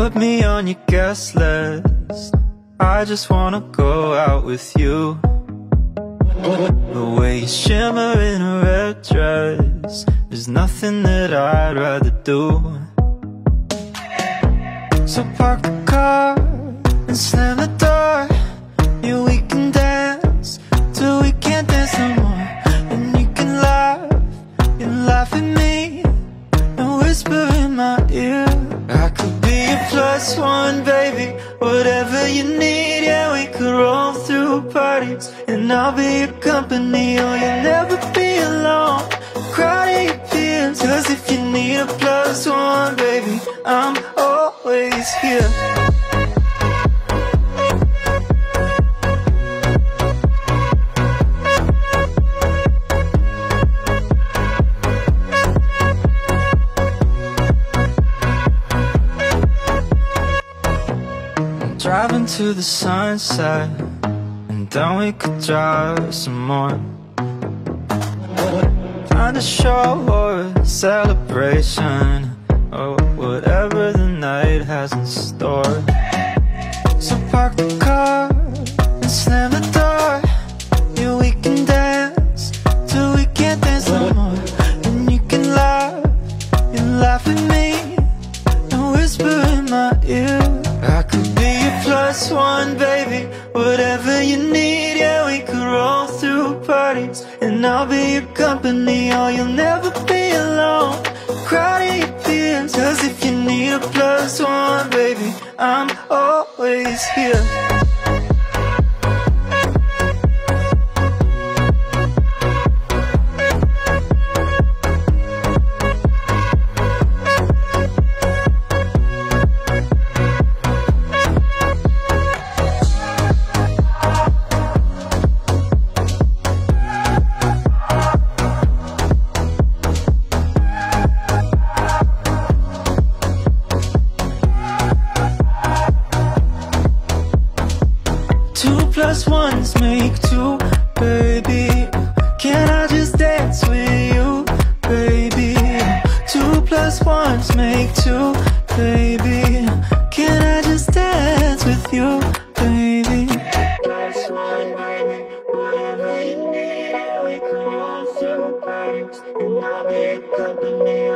Put me on your guest list. I just wanna go out with you. The way you shimmer in a red dress, there's nothing that I'd rather do. So park the car and slam the door. Yeah, we can dance till we can't dance no more. And you can laugh at me and whisper in my ear. I could be a plus one, baby, whatever you need. Yeah, we could roll through parties and I'll be your company. Oh, you'll never be alone, cry to your peers. 'Cause if you need a plus one, baby, I'm always here. Driving to the sunset, and then we could drive some more. Find a show or a celebration, or whatever the night has in store. So park the car and slam the door. Yeah, we can dance till we can't dance no more. And you can laugh at me and whisper in my ear. I could be your plus one, baby, whatever you need. Yeah, we could roll through parties and I'll be your company. Oh, you'll never be alone, cry to your peers. 'Cause if you need a plus one, baby, I'm always here. Plus ones make two, baby. Can I just dance with you, baby? 2 plus 1 make 2, baby. Can I just dance with you, baby? Plus 1, baby, whatever you need. We can roll through parties and I'll be your company.